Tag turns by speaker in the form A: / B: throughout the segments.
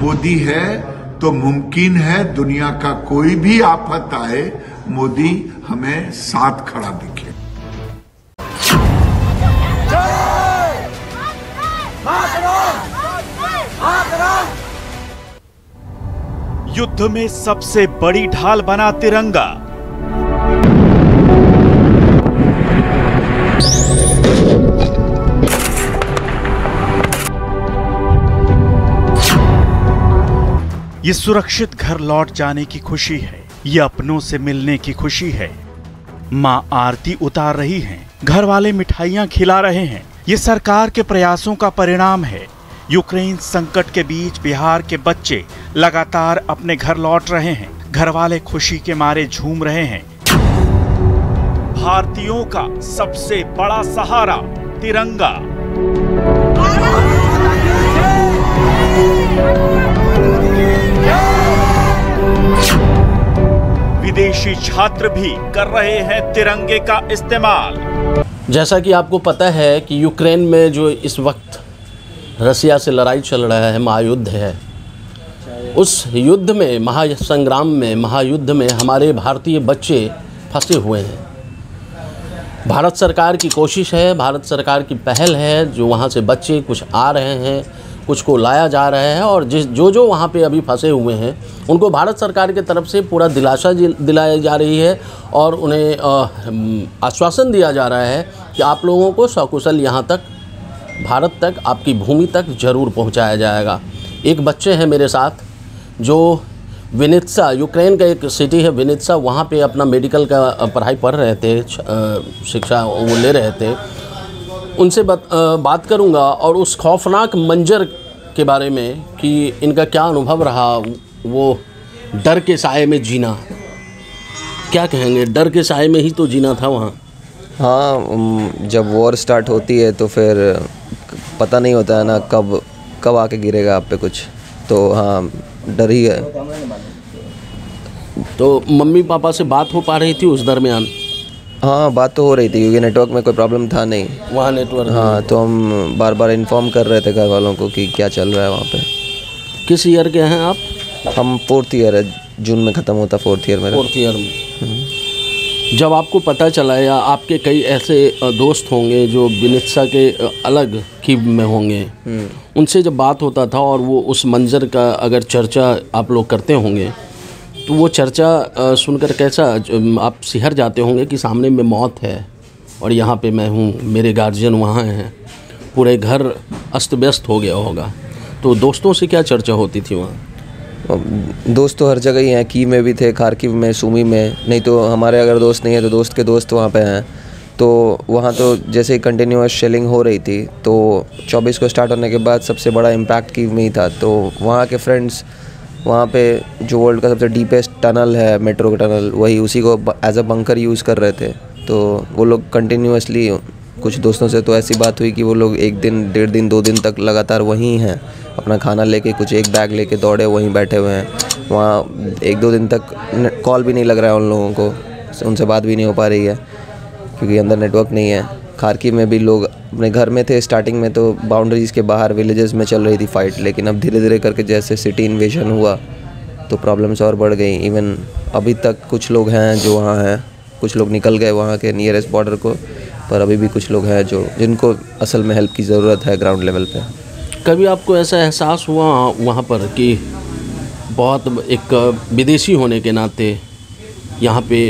A: मोदी है तो मुमकिन है दुनिया का कोई भी आफत आए, मोदी हमें साथ खड़ा दिखे।
B: युद्ध में सबसे बड़ी ढाल बना तिरंगा। ये सुरक्षित घर लौट जाने की खुशी है, ये अपनों से मिलने की खुशी है। मां आरती उतार रही हैं, घर वाले मिठाइयां खिला रहे हैं। ये सरकार के प्रयासों का परिणाम है। यूक्रेन संकट के बीच बिहार के बच्चे लगातार अपने घर लौट रहे हैं। घर वाले खुशी के मारे झूम रहे हैं। भारतीयों का सबसे बड़ा सहारा तिरंगा। विदेशी छात्र भी कर रहे हैं तिरंगे का इस्तेमाल।
C: जैसा कि आपको पता है कि यूक्रेन में जो इस वक्त रसिया से लड़ाई चल रहा है, महायुद्ध है, उस युद्ध में, महासंग्राम में, महायुद्ध में हमारे भारतीय बच्चे फंसे हुए हैं। भारत सरकार की कोशिश है, भारत सरकार की पहल है, जो वहाँ से बच्चे कुछ आ रहे हैं, कुछ को लाया जा रहा है, और जो वहाँ पे अभी फंसे हुए हैं उनको भारत सरकार की तरफ से पूरा दिलासा दिलाई जा रही है और उन्हें आश्वासन दिया जा रहा है कि आप लोगों को सकुशल यहाँ तक, भारत तक, आपकी भूमि तक ज़रूर पहुँचाया जाएगा। एक बच्चे हैं मेरे साथ जो विनित्सा, यूक्रेन का एक सिटी है विनित्सा, वहाँ पे अपना मेडिकल का पढ़ाई पढ़ रहे थे, शिक्षा वो ले रहे थे। उनसे बात करूंगा और उस खौफनाक मंजर के बारे में कि इनका क्या अनुभव रहा, वो डर के साए में जीना। क्या कहेंगे, डर के साए में ही तो जीना था वहाँ।
D: हाँ, जब वॉर स्टार्ट होती है तो फिर पता नहीं होता है ना कब आके गिरेगा आप पे कुछ, तो हाँ डर ही है।
C: तो मम्मी पापा से बात हो पा रही थी उस दरमियान?
D: हाँ, बात तो हो रही थी क्योंकि नेटवर्क में कोई प्रॉब्लम था नहीं
C: वहाँ, नेटवर्क।
D: हाँ, तो हम बार बार इन्फॉर्म कर रहे थे घर वालों को कि क्या चल रहा है वहाँ पे।
C: किस ईयर के हैं आप?
D: हम 4th ईयर है, जून में ख़त्म होता 4th ईयर मेरा।
C: 4th ईयर में जब आपको पता चला, या आपके कई ऐसे दोस्त होंगे जो विनित्सा के अलग कीव में होंगे, उनसे जब बात होता था और वो उस मंजर का अगर चर्चा आप लोग करते होंगे, तो वो चर्चा सुनकर कैसा आप सिहर जाते होंगे कि सामने में मौत है और यहाँ पे मैं हूँ, मेरे गार्जियन वहाँ हैं, पूरे घर अस्त व्यस्त हो गया होगा। तो दोस्तों से क्या चर्चा होती थी वहाँ?
D: दोस्त तो हर जगह ही हैं, कीव में भी थे, खार्किव में, सुमी में। नहीं तो हमारे अगर दोस्त नहीं है तो दोस्त के दोस्त वहाँ पे हैं। तो वहाँ तो जैसे ही कंटिन्यूअस शेलिंग हो रही थी, तो 24 को स्टार्ट होने के बाद सबसे बड़ा इम्पैक्ट कीव में ही था। तो वहाँ के फ्रेंड्स, वहाँ पे जो वर्ल्ड का सबसे डीपेस्ट टनल है, मेट्रो का टनल, वही उसी को एज अ बंकर यूज़ कर रहे थे। तो वो लोग कंटिन्यूअसली, कुछ दोस्तों से तो ऐसी बात हुई कि वो लोग 1 दिन, 1.5 दिन, 2 दिन तक लगातार वहीं हैं, अपना खाना लेके, कुछ एक बैग लेके दौड़े वहीं बैठे हुए हैं। वहाँ 1-2 दिन तक कॉल भी नहीं लग रहा है उन लोगों को, उनसे बात भी नहीं हो पा रही है क्योंकि अंदर नेटवर्क नहीं है। खार्किव में भी लोग अपने घर में थे स्टार्टिंग में, तो बाउंड्रीज़ के बाहर विलेजेस में चल रही थी फाइट, लेकिन अब धीरे धीरे करके जैसे सिटी इन्वेजन हुआ तो प्रॉब्लम्स और बढ़ गई। इवन अभी तक कुछ लोग हैं जो वहाँ हैं, कुछ लोग निकल गए वहाँ के नियरेस्ट बॉर्डर को, पर अभी भी कुछ लोग हैं जिनको असल में हेल्प की ज़रूरत है ग्राउंड लेवल पे।
C: कभी आपको ऐसा एहसास हुआ वहाँ पर कि बहुत एक विदेशी होने के नाते यहाँ पे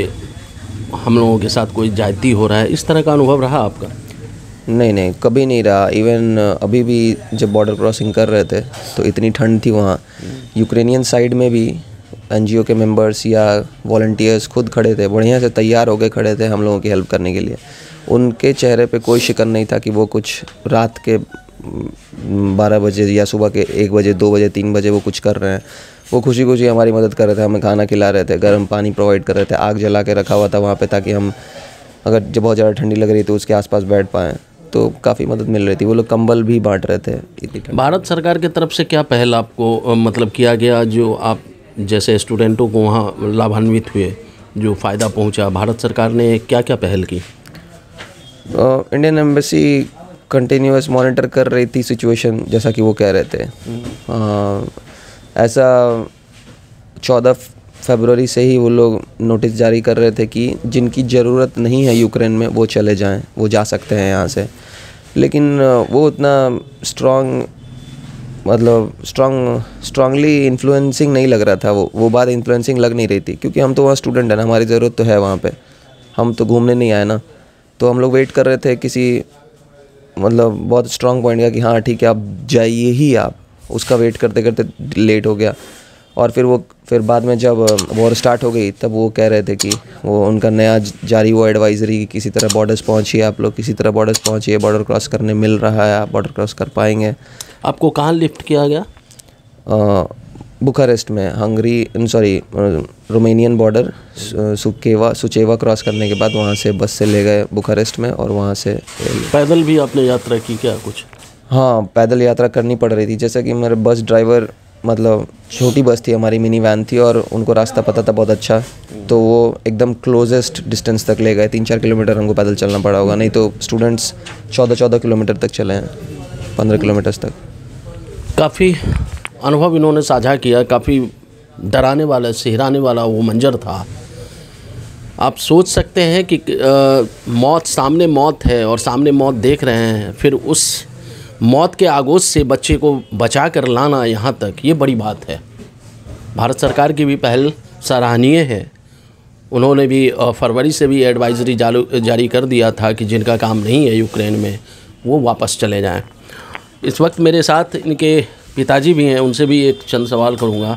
C: हम लोगों के साथ कोई जाति हो रहा है, इस तरह का अनुभव रहा आपका?
D: नहीं, कभी नहीं रहा। इवन अभी भी जब बॉर्डर क्रॉसिंग कर रहे थे तो इतनी ठंड थी वहाँ, यूक्रेनियन साइड में भी NGO के मेंबर्स या वॉलंटियर्स खुद खड़े थे, बढ़िया से तैयार होकर खड़े थे हम लोगों की हेल्प करने के लिए। उनके चेहरे पे कोई शिकन नहीं था कि वो कुछ रात के 12 बजे या सुबह के 1 बजे, 2 बजे, 3 बजे वो कुछ कर रहे हैं। वो खुशी खुशी हमारी मदद कर रहे थे, हमें खाना खिला रहे थे, गर्म पानी प्रोवाइड कर रहे थे, आग जला के रखा हुआ था वहाँ पे ताकि हम अगर जब बहुत ज़्यादा ठंडी लग रही तो उसके आसपास बैठ पाएँ। तो काफ़ी मदद मिल रही थी। वो लोग कंबल भी बांट रहे थे।
C: भारत सरकार की तरफ से क्या पहल आपको मतलब किया गया जो आप जैसे स्टूडेंटों को वहाँ लाभान्वित हुए, जो फ़ायदा पहुँचा? भारत सरकार ने क्या क्या पहल की?
D: इंडियन एम्बेसी कंटिन्यूअस मॉनिटर कर रही थी सिचुएशन, जैसा कि वो कह रहे थे। ऐसा 14 फरवरी से ही वो लोग नोटिस जारी कर रहे थे कि जिनकी ज़रूरत नहीं है यूक्रेन में वो चले जाएं, वो जा सकते हैं यहाँ से। लेकिन वो उतना स्ट्रांगली इन्फ्लुएंसिंग नहीं लग रहा था। वो बात इन्फ्लुएंसिंग लग नहीं रही थी, क्योंकि हम तो वहाँ स्टूडेंट हैं ना, हमारी ज़रूरत तो है वहाँ पे, हम तो घूमने नहीं आए ना। तो हम लोग वेट कर रहे थे किसी बहुत स्ट्रांग पॉइंट का कि हाँ ठीक है आप जाइए ही आप। उसका वेट करते करते लेट हो गया। और फिर बाद में जब वॉर स्टार्ट हो गई तब वो कह रहे थे कि वो उनका नया जारी वो एडवाइजरी, किसी तरह बॉर्डर्स पहुँचिए आप लोग, किसी तरह बॉर्डर्स पहुँचिए, बॉर्डर क्रॉस करने मिल रहा है, आप बॉर्डर क्रॉस कर पाएंगे।
C: आपको कहाँ लिफ्ट किया गया?
D: बुखारेस्ट में, रोमेनियन बॉर्डर सुचेवा क्रॉस करने के बाद वहाँ से बस से ले गए बुखारेस्ट में, और वहाँ से
C: पैदल भी आपने यात्रा की क्या कुछ?
D: हाँ, पैदल यात्रा करनी पड़ रही थी। जैसा कि मेरे बस ड्राइवर छोटी बस थी, हमारी मिनी वैन थी, और उनको रास्ता पता था बहुत अच्छा, तो वो एकदम क्लोजेस्ट डिस्टेंस तक ले गए। 3-4 किलोमीटर हमको पैदल चलना पड़ा होगा, नहीं तो स्टूडेंट्स 14 किलोमीटर तक चले हैं, 15 किलोमीटर तक।
C: काफ़ी अनुभव इन्होंने साझा किया, काफ़ी डराने वाला, सिहराने वाला वो मंजर था। आप सोच सकते हैं कि सामने मौत है और सामने मौत देख रहे हैं, फिर उस मौत के आगोश से बच्चे को बचा कर लाना यहाँ तक, ये बड़ी बात है। भारत सरकार की भी पहल सराहनीय है। उन्होंने भी फरवरी से भी एडवाइजरी जारी कर दिया था कि जिनका काम नहीं है यूक्रेन में वो वापस चले जाएं। इस वक्त मेरे साथ इनके पिताजी भी हैं, उनसे भी एक चंद सवाल करूँगा।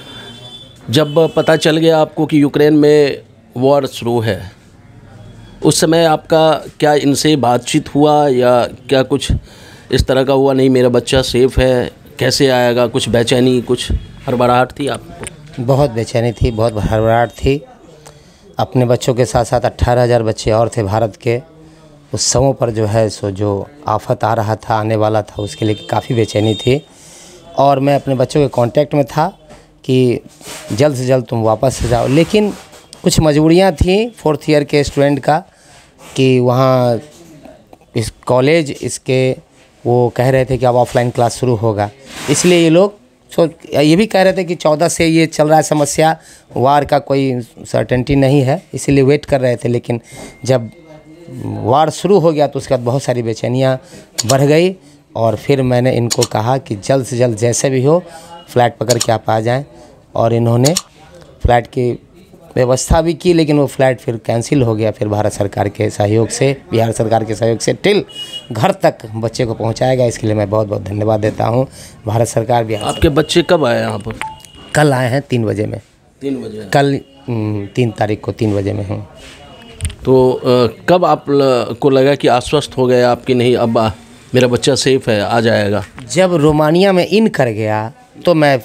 C: जब पता चल गया आपको कि यूक्रेन में वॉर शुरू है, उस समय आपका क्या इनसे बातचीत हुआ या क्या कुछ इस तरह का हुआ, नहीं मेरा बच्चा सेफ़ है, कैसे आएगा? कुछ बेचैनी, कुछ हड़बड़ाहट थी आपको?
E: बहुत बेचैनी थी, बहुत हड़बड़ाहट थी। अपने बच्चों के साथ साथ 18,000 बच्चे और थे भारत के। उस समय पर जो आफत आ रहा था, आने वाला था, उसके लिए काफ़ी बेचैनी थी। और मैं अपने बच्चों के कांटेक्ट में था कि जल्द से जल्द तुम वापस से जाओ। लेकिन कुछ मजबूरियां थी 4th ईयर के स्टूडेंट का, कि वहाँ इस कॉलेज इसके वो कह रहे थे कि अब ऑफलाइन क्लास शुरू होगा, इसलिए ये लोग ये भी कह रहे थे कि 14 से ये चल रहा है समस्या, वार का कोई सर्टेनिटी नहीं है, इसीलिए वेट कर रहे थे। लेकिन जब वार शुरू हो गया तो उसके बाद बहुत सारी बेचैनियाँ बढ़ गई, और फिर मैंने इनको कहा कि जल्द से जल्द जैसे भी हो फ़्लैट पकड़ के आप आ जाएं। और इन्होंने फ़्लैट की व्यवस्था भी की, लेकिन वो फ़्लैट फिर कैंसिल हो गया। फिर भारत सरकार के सहयोग से, बिहार सरकार के सहयोग से टिल घर तक बच्चे को पहुंचाया गया। इसके लिए मैं बहुत बहुत धन्यवाद देता हूं भारत सरकार, बिहार।
C: आपके बच्चे कब आए यहाँ पर?
E: कल आए हैं 3 बजे में।
C: 3 बजे?
E: कल 3 तारीख को 3 बजे में हूँ।
C: तो कब आप को लगा कि आश्वस्त हो गए आपकी, नहीं अब मेरा बच्चा सेफ़ है, आ जाएगा?
E: जब रोमानिया में इन कर गया तो मैं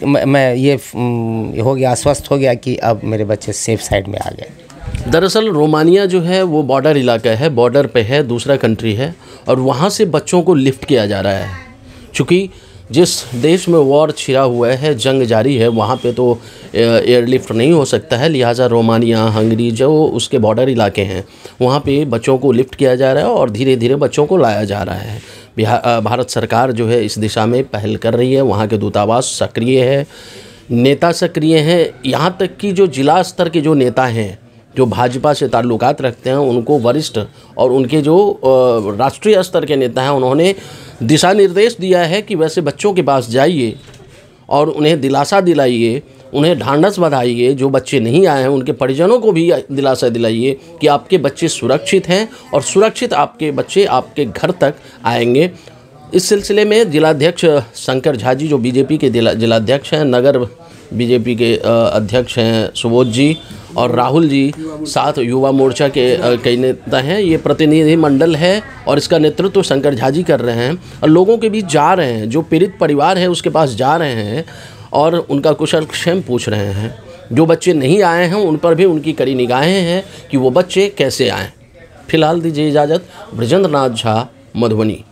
E: हो गया, आश्वस्त हो गया कि अब मेरे बच्चे सेफ साइड में आ गए।
C: दरअसल रोमानिया जो है वो बॉर्डर इलाका है, बॉर्डर पे है, दूसरा कंट्री है, और वहाँ से बच्चों को लिफ्ट किया जा रहा है। चूँकि जिस देश में वॉर छिड़ा हुआ है, जंग जारी है, वहाँ पे तो एयरलिफ्ट नहीं हो सकता है, लिहाजा रोमानिया, हंगरी जो उसके बॉर्डर इलाके हैं वहाँ पे बच्चों को लिफ्ट किया जा रहा है और धीरे धीरे बच्चों को लाया जा रहा है। भारत सरकार जो है इस दिशा में पहल कर रही है, वहाँ के दूतावास सक्रिय है, नेता सक्रिय हैं, यहाँ तक कि जो जिला स्तर के जो नेता हैं जो भाजपा से ताल्लुकात रखते हैं उनको वरिष्ठ और उनके जो राष्ट्रीय स्तर के नेता हैं उन्होंने दिशा निर्देश दिया है कि वैसे बच्चों के पास जाइए और उन्हें दिलासा दिलाइए, उन्हें ढांढस बंधाइए। जो बच्चे नहीं आए हैं उनके परिजनों को भी दिलासा दिलाइए कि आपके बच्चे सुरक्षित हैं और सुरक्षित आपके बच्चे आपके घर तक आएंगे। इस सिलसिले में जिलाध्यक्ष शंकर झा जी जो बीजेपी के जिलाध्यक्ष हैं, नगर बीजेपी के अध्यक्ष हैं सुबोध जी और राहुल जी, साथ युवा मोर्चा के कई नेता हैं। ये प्रतिनिधि मंडल है और इसका नेतृत्व शंकर झा जी कर रहे हैं और लोगों के बीच जा रहे हैं, जो पीड़ित परिवार है उसके पास जा रहे हैं और उनका कुशल क्षेम पूछ रहे हैं। जो बच्चे नहीं आए हैं उन पर भी उनकी कड़ी निगाहें हैं कि वो बच्चे कैसे आएँ। फिलहाल दीजिए इजाज़त। बृजेंद्र नाथ झा, मधुबनी।